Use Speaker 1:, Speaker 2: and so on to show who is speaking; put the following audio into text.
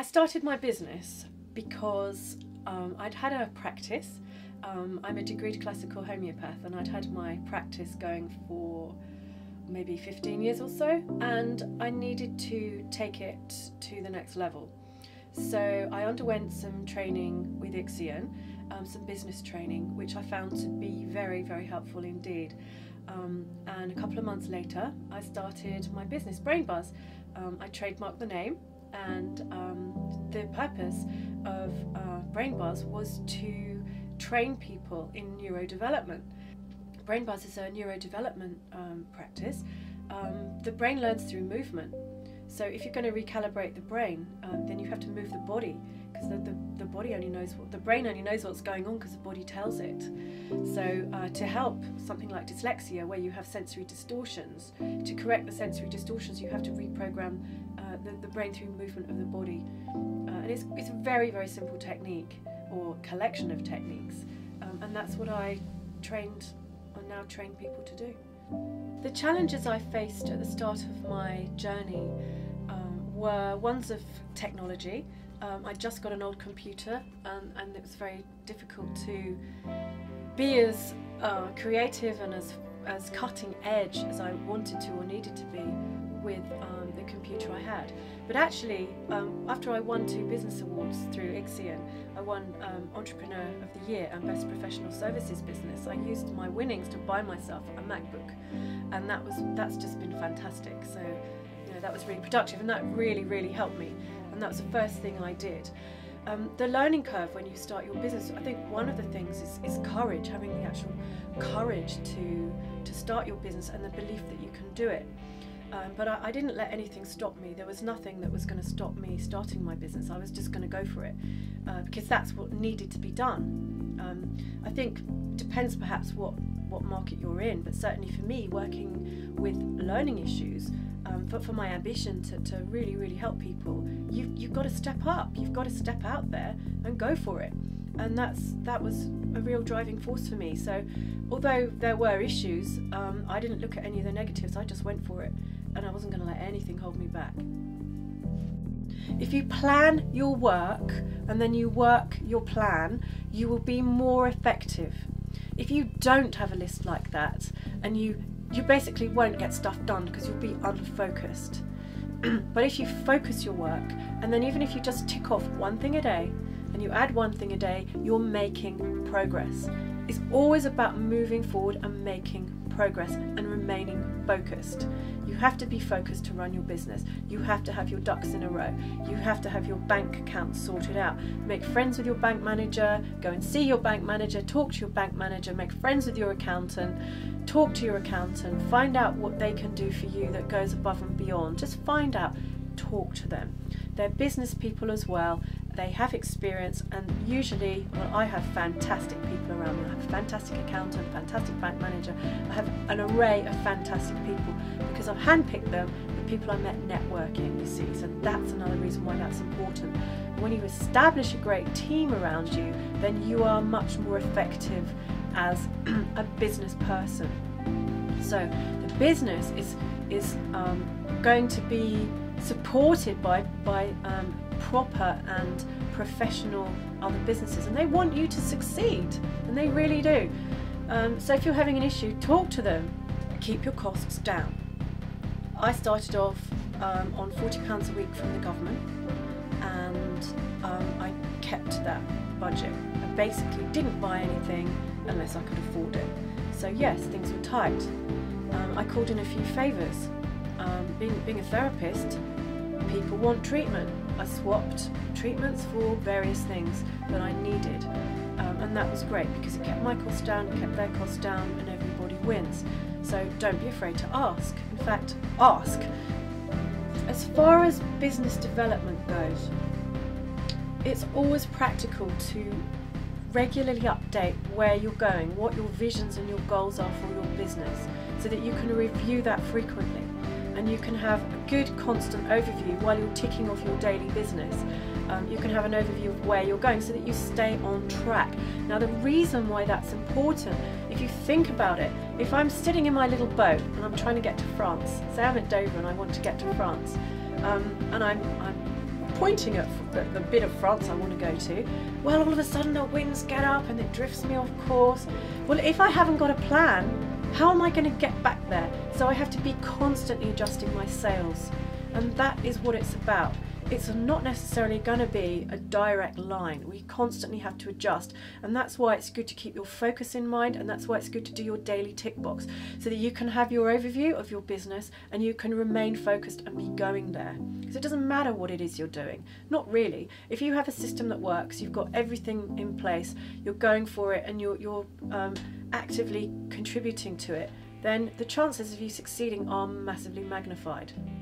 Speaker 1: started my business because I'd had a practice. I'm a degreed classical homeopath, and I'd had my practice going for maybe 15 years or so, and I needed to take it to the next level. So I underwent some training with Ixion, some business training, which I found to be very, very helpful indeed. And a couple of months later, I started my business, Brainbuzzz. I trademarked the name, and the purpose of Brainbuzzz was to train people in neurodevelopment. Brainbuzzz is a neurodevelopment practice. The brain learns through movement. So if you're going to recalibrate the brain, then you have to move the body, because the body only knows the brain only knows what's going on because the body tells it. So to help something like dyslexia, where you have sensory distortions, to correct the sensory distortions, you have to reprogram the brain through movement of the body. And it's a very, very simple technique, or collection of techniques, and that's what I now train people to do. The challenges I faced at the start of my journey were ones of technology. I just got an old computer, and it was very difficult to be as creative and as cutting edge as I wanted to or needed to be with the computer I had. But actually, after I won 2 business awards through Ixion, I won Entrepreneur of the Year and Best Professional Services Business. I used my winnings to buy myself a MacBook, and that's just been fantastic. So, you know, that was really productive, and that really, really helped me. And that was the first thing I did. The learning curve when you start your business, I think one of the things is courage, having the actual courage to start your business and the belief that you can do it. But I didn't let anything stop me. There was nothing that was going to stop me starting my business. I was just going to go for it because that's what needed to be done. I think it depends perhaps what market you're in, but certainly for me, working with learning issues, for my ambition to really, really help people, you've got to step up. You've got to step out there and go for it. And that was a real driving force for me. So although there were issues, I didn't look at any of the negatives. I just went for it, and I wasn't going to let anything hold me back. If you plan your work and then you work your plan, you will be more effective. If you don't have a list like that, and you basically won't get stuff done because you'll be unfocused. But if you focus your work, and then even if you just tick off one thing a day, and you add one thing a day, you're making progress. It's always about moving forward and making progress and remaining focused. You have to be focused to run your business. You have to have your ducks in a row. You have to have your bank account sorted out. Make friends with your bank manager, go and see your bank manager, talk to your bank manager, make friends with your accountant, talk to your accountant, find out what they can do for you that goes above and beyond. Just find out, talk to them. They're business people as well. They have experience, and usually, well, I have fantastic people around me. I have a fantastic accountant, fantastic bank manager. I have an array of fantastic people because I've handpicked them, the people I met networking, you see. So that's another reason why that's important. When you establish a great team around you, then you are much more effective as a business person. So the business is going to be supported by proper and professional other businesses, and they want you to succeed, and they really do. So if you're having an issue, talk to them. Keep your costs down. I started off on £40 a week from the government, and I kept that budget. I basically didn't buy anything unless I could afford it. So yes, things were tight. I called in a few favours. Being a therapist, people want treatment. I swapped treatments for various things that I needed, and that was great because it kept my costs down, it kept their costs down, and everybody wins. So don't be afraid to ask. In fact, ask. As far as business development goes, it's always practical to regularly update where you're going, what your visions and your goals are for your business, so that you can review that frequently. And you can have a good constant overview while you're ticking off your daily business. You can have an overview of where you're going so that you stay on track. Now the reason why that's important, if you think about it, if I'm sitting in my little boat and I'm trying to get to France, say I'm at Dover and I want to get to France, and I'm pointing at the bit of France I want to go to, well, all of a sudden the winds get up and it drifts me off course. Well, if I haven't got a plan, how am I going to get back there? So I have to be constantly adjusting my sails, and that is what it's about. It's not necessarily going to be a direct line. We constantly have to adjust, and that's why it's good to keep your focus in mind, and that's why it's good to do your daily tick box, so that you can have your overview of your business and you can remain focused and be going there. Because it doesn't matter what it is you're doing. Not really. If you have a system that works, you've got everything in place, you're going for it, and you're actively contributing to it, then the chances of you succeeding are massively magnified.